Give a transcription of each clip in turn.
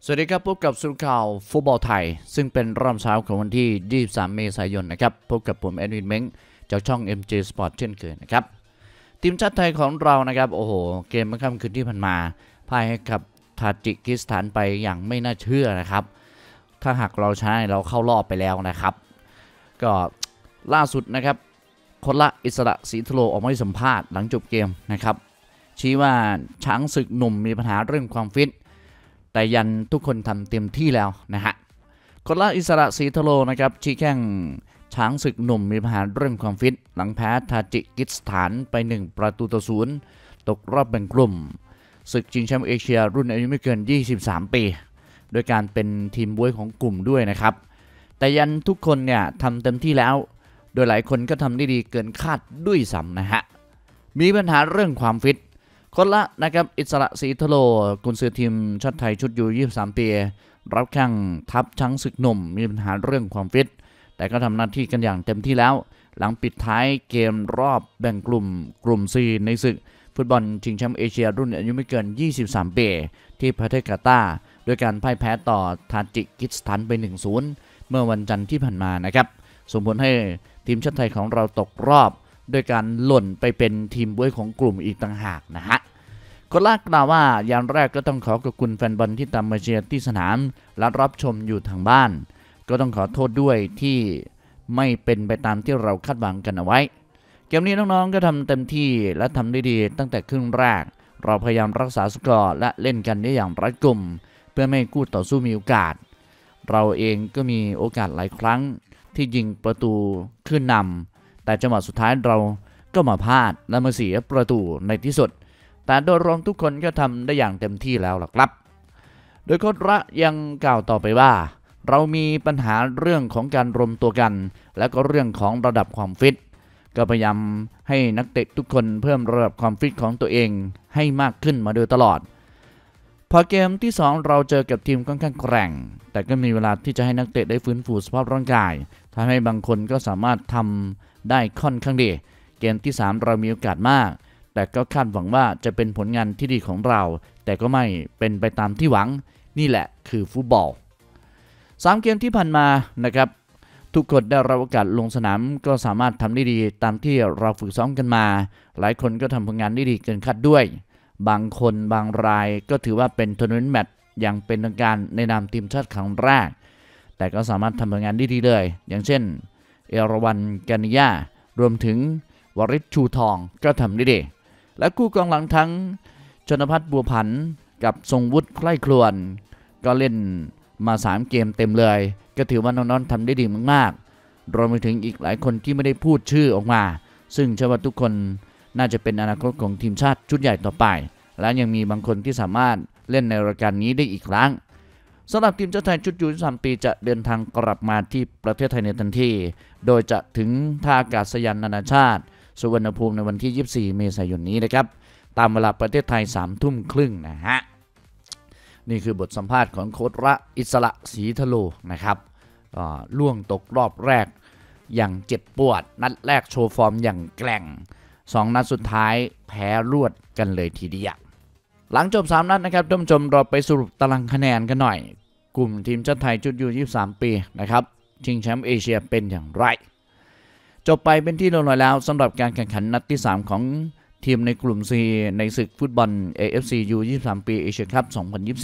สวัสดีครับพบกับสรุปข่าวฟุตบอลไทยซึ่งเป็นรอบเช้าของวันที่ 23 เมษายนนะครับพบกับผมแอดวินเม้งจากช่อง MJ Sport เช่นเคยนะครับทีมชาติไทยของเรานะครับโอ้โหเกมเมื่อค่ำคืนที่ผ่านมาพ่ายให้กับทาจิกิสถานไปอย่างไม่น่าเชื่อนะครับถ้าหากเราชนะเราเข้ารอบไปแล้วนะครับก็ล่าสุดนะครับคนละอิสระศรีทโลออกมาให้สัมภาษณ์หลังจบเกมนะครับชี้ว่าช้างศึกหนุ่มมีปัญหาเรื่องความฟิตแต่ยันทุกคนทำเต็มที่แล้วนะฮะคนละอิสระศรีทโลนะครับชี้แข้งช้างศึกหนุ่มมีปัญหาเรื่องความฟิตหลังแพ้ทาจิกิสถานไป1-0ตกรอบแบ่งกลุ่มศึกชิงแชมป์เอเชียรุ่นอายุไม่เกิน23 ปีโดยการเป็นทีมบ๊วยของกลุ่มด้วยนะครับแต่ยันทุกคนเนี่ยทำเต็มที่แล้วโดยหลายคนก็ทำได้ดีเกินคาดด้วยซ้ำนะฮะมีปัญหาเรื่องความฟิตคนละนะครับอิสระศรีทโลกุนซือทีมชาติไทยชุดอยู่23 ปีรับแข่งทัพช้างศึกหนุ่มมีปัญหาเรื่องความฟิตแต่ก็ทำหน้าที่กันอย่างเต็มที่แล้วหลังปิดท้ายเกมรอบแบ่งกลุ่ม C ในศึกฟุตบอลชิงแชมป์เอเชียรุ่นอายุไม่เกิน23 ปีที่ประเทศกาตาร์โดยการพ่ายแพ้ต่อทาจิกิสถานไป 1-0 เมื่อวันจันทร์ที่ผ่านมานะครับส่งผลให้ทีมชาติไทยของเราตกรอบโดยการหล่นไปเป็นทีมบ๊วยของกลุ่มอีกต่างหากนะฮะคนแรกกล่าวว่าอย่างแรกก็ต้องขอบคุณแฟนบอลที่ตามมาเชียร์ที่สนามและรับชมอยู่ทางบ้านก็ต้องขอโทษด้วยที่ไม่เป็นไปตามที่เราคาดหวังกันเอาไว้เกมนี้น้องๆก็ทำเต็มที่และทำได้ดีตั้งแต่ครึ่งแรกเราพยายามรักษาสกอร์และเล่นกันได้อย่างรัดกุมเพื่อไม่ให้คู่ต่อสู้มีโอกาสเราเองก็มีโอกาสหลายครั้งที่ยิงประตูขึ้นนำแต่จังหวะสุดท้ายเราก็มาพลาดและมาเสียประตูในที่สุดแต่โดยรวมทุกคนก็ทำได้อย่างเต็มที่แล้วล่ะครับโดยโค้ชระยังกล่าวต่อไปว่าเรามีปัญหาเรื่องของการรวมตัวกันและก็เรื่องของระดับความฟิตก็พยายามให้นักเตะทุกคนเพิ่มระดับความฟิตของตัวเองให้มากขึ้นมาโดยตลอดพอเกมที่2เราเจอกับทีมค่อนข้างแกร่งแต่ก็มีเวลาที่จะให้นักเตะได้ฟื้นฟูสภาพร่างกายทำให้บางคนก็สามารถทำได้ค่อนข้างดีเกมที่3เรามีโอกาสมากแต่ก็คาดหวังว่าจะเป็นผลงานที่ดีของเราแต่ก็ไม่เป็นไปตามที่หวังนี่แหละคือฟุตบอล3 เกมที่ผ่านมานะครับทุกคนได้รับโอกาสลงสนามก็สามารถทำได้ดีตามที่เราฝึกซ้อมกันมาหลายคนก็ทำผลงานได้ดีเกินคาดด้วยบางคนบางรายก็ถือว่าเป็นทัวร์นาเมนต์แมตช์อย่างเป็นทางการในนามทีมชาติครั้งแรกแต่ก็สามารถทำผลงานได้ดีเลยอย่างเช่นเอราวัณกานิยารวมถึงวริศชูทองก็ทำได้ดีและคู่กองหลังทั้งชนภัทรบัวผันกับทรงวุฒิใคร่ครวญก็เล่นมา3 เกมเต็มเลยก็ถือว่าน้องๆทำได้ดีมากๆรวมไปถึงอีกหลายคนที่ไม่ได้พูดชื่อออกมาซึ่งเชื่อว่าทุกคนน่าจะเป็นอนาคตของทีมชาติชุดใหญ่ต่อไปและยังมีบางคนที่สามารถเล่นในรายการนี้ได้อีกครั้งสำหรับทีมชาติไทยชุดยู23 ปีจะเดินทางกลับมาที่ประเทศไทยในทันทีโดยจะถึงท่าอากาศยานนานาชาติสุวรรณภูมิในวันที่ 24 เมษายนนี้นะครับตามเวลาประเทศไทย 21:30 นะฮะนี่คือบทสัมภาษณ์ของโค้ชระอิสระศรีทโลนะครับล่วงตกรอบแรกอย่างเจ็บปวดนัดแรกโชว์ฟอร์มอย่างแกร่ง2 นัดสุดท้ายแพ้รวดกันเลยทีเดียวหลังจบ3 นัดนะครับท่านผู้ชมเราไปสรุปตารางคะแนนกันหน่อยกลุ่มทีมชาติไทยชุดยู23 ปีนะครับชิงแชมป์เอเชียเป็นอย่างไรจบไปเป็นที่เรียบร้อยแล้วสำหรับการแข่งขันนัดที่3ของทีมในกลุ่ม C ในศึกฟุตบอล AFC U23 ปีเอเชียคัพ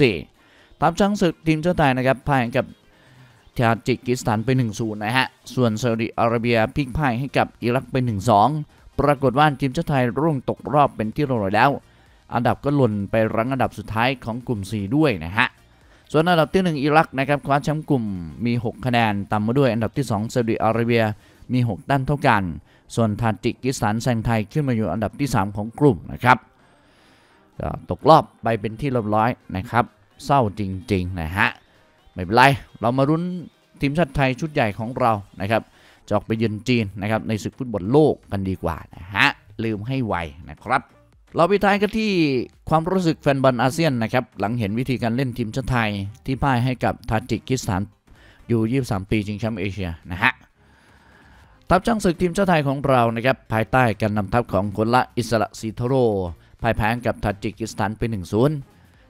2024 ทัพช้างศึกทีมชาติไทยนะครับพ่ายกับทาจิกิสถานไป 1-0 นะฮะส่วนซาอุดิอาระเบียพลิกพ่ายให้กับอิรักไป 1-2 ปรากฏว่าทีมชาติไทยร่วงตกรอบเป็นที่เรียบร้อยแล้วอันดับก็หล่นไปรั้งอันดับสุดท้ายของกลุ่ม C ด้วยนะฮะส่วนอันดับที่1อิรักนะครับคว้าแชมป์กลุ่มมี6 คะแนนตามมาด้วยอันดับที่2ซาอุดิอาระเบียมี6 แต้มเท่ากันส่วนทาจิกิสถานแซงไทยขึ้นมาอยู่อันดับที่3ของกลุ่มนะครับก็ตกรอบไปเป็นที่เรียบร้อยนะครับเศร้าจริงๆนะฮะไม่เป็นไรเรามารุ้นทีมชาติไทยชุดใหญ่ของเรานะครับจะออกไปเยือนจีนนะครับในศึกฟุตบอลโลกกันดีกว่านะฮะลืมให้ไวนะครับเราไปท้ายกันที่ความรู้สึกแฟนบอลอาเซียนนะครับหลังเห็นวิธีการเล่นทีมชาติไทยที่พ่ายให้กับทาจิกิสถานอยู่23 ปีชิงแชมป์เอเชียนะฮะทัพช้างศึกทีมชาติไทยของเรานะครับภายใต้การนำทัพของคนละอิสระศรีทโรพ่ายแพ้กับทาจิกิสถานไป 1-0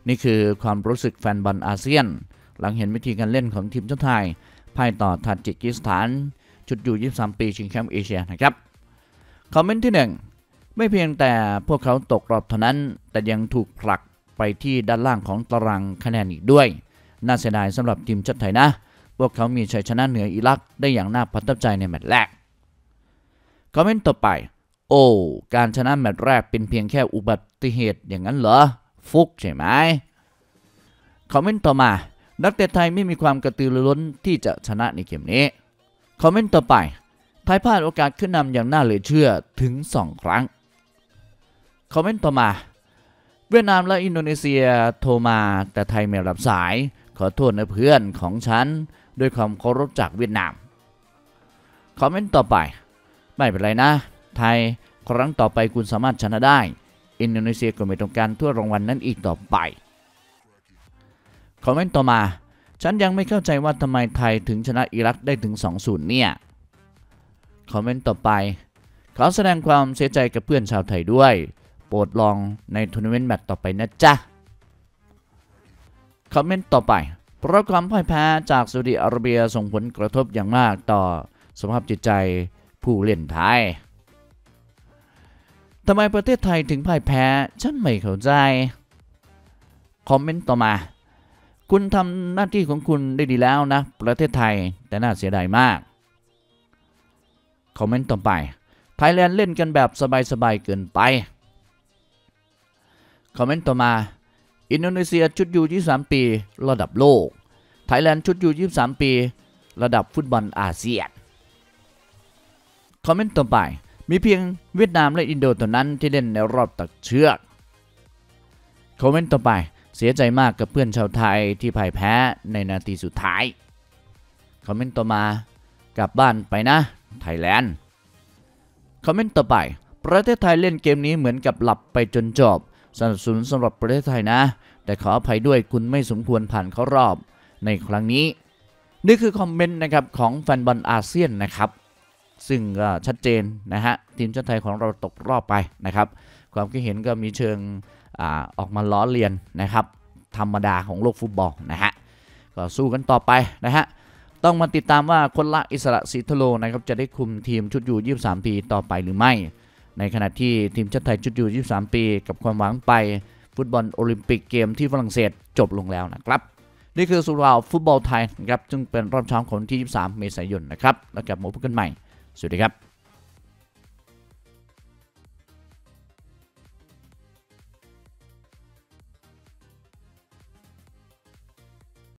นี่คือความรู้สึกแฟนบอลอาเซียนหลังเห็นวิธีการเล่นของทีมชาติไทยพ่ายต่อทาจิกิสถานชุดอยู่23 ปีชิงแชมป์เอเชียนะครับคอมเมนต์ที่ 1ไม่เพียงแต่พวกเขาตกรอบเท่านั้นแต่ยังถูกผลักไปที่ด้านล่างของตารางคะแนนอีกด้วยน่าเสียดายสำหรับทีมชาติไทยนะพวกเขามีชัยชนะเหนืออิรักได้อย่างน่าประทับใจในแมตช์แรกคอมเมนต์ต่อไปโอ้การชนะแมตช์แรกเป็นเพียงแค่อุบัติเหตุอย่างนั้นเหรอฟุกใช่ไหมคอมเมนต์ต่อมานักเตะไทยไม่มีความกระตือรือร้นที่จะชนะในเกมนี้คอมเมนต์ต่อไปไทยพลาดโอกาสขึ้นนำอย่างน่าเหลือเชื่อถึง2 ครั้งคอมเมนต์ต่อมาเวียดนามและอินโดนีเซียโทรมาแต่ไทยไม่รับสายขอโทษนะเพื่อนของฉันด้วยความเคารพจากเวียดนามคอมเมนต์ต่อไปไม่เป็นไรนะไทยครั้งต่อไปคุณสามารถชนะได้อินโดนีเซียก็ไม่ต้องการถ้วยรางวัลนั้นอีกต่อไปคอมเมนต์ต่อมาฉันยังไม่เข้าใจว่าทำไมไทยถึงชนะอิรักได้ถึง 2-0 เนี่ยคอมเมนต์ต่อไปขอแสดงความเสียใจกับเพื่อนชาวไทยด้วยโปรดลองในทัวร์นาเมนต์แมตช์ต่อไปนะจ๊ะคอมเมนต์ต่อไปเพราะความพ่ายแพ้จากซาอุดิอาระเบียส่งผลกระทบอย่างมากต่อสภาพจิตใจผู้เล่นไทยทำไมประเทศไทยถึงพ่ายแพ้ฉันไม่เข้าใจคอมเมนต์ต่อมาคุณทำหน้าที่ของคุณได้ดีแล้วนะประเทศไทยแต่น่าเสียดายมากคอมเมนต์ต่อไปไทยแลนด์เล่นกันแบบสบายๆเกินไปคอมเมนต์ต่อมาอินโดนีเซียชุดยู23 ปีระดับโลกไทยแลนด์ชุดยู23 ปีระดับฟุตบอลอาเซียนคอมเมนต์ต่อไปมีเพียงเวียดนามและอินโดเท่านั้นที่เล่นในรอบตัดเชือกคอมเมนต์ต่อไปเสียใจมากกับเพื่อนชาวไทยที่พ่ายแพ้ในนาทีสุดท้ายคอมเมนต์ต่อมากลับบ้านไปนะไทยแลนด์คอมเมนต์ต่อไปประเทศไทยเล่นเกมนี้เหมือนกับหลับไปจนจบสนับสนุนสำหรับประเทศไทยนะแต่ขออภัยด้วยคุณไม่สมควรผ่านเข้ารอบในครั้งนี้นี่คือคอมเมนต์นะครับของแฟนบอลอาเซียนนะครับซึ่งก็ชัดเจนนะฮะทีมชาติไทยของเราตกรอบไปนะครับความคิดเห็นก็มีเชิงออกมาล้อเลียนนะครับธรรมดาของโลกฟุตบอลนะฮะก็สู้กันต่อไปนะฮะต้องมาติดตามว่าคนละอิสระศรีทโลนะครับจะได้คุมทีมชุดยู23 ปีต่อไปหรือไม่ในขณะที่ทีมชาติไทยชุดยู23 ปีกับความหวังไปฟุตบอลโอลิมปิกเกมที่ฝรั่งเศสจบลงแล้วนะครับนี่คือสุราฟุตบอลไทยนะครับซึ่งเป็นรอบเช้าของที่23 เมษายนนะครับแล้วกลับมาพบกันใหม่สวัสดีครับ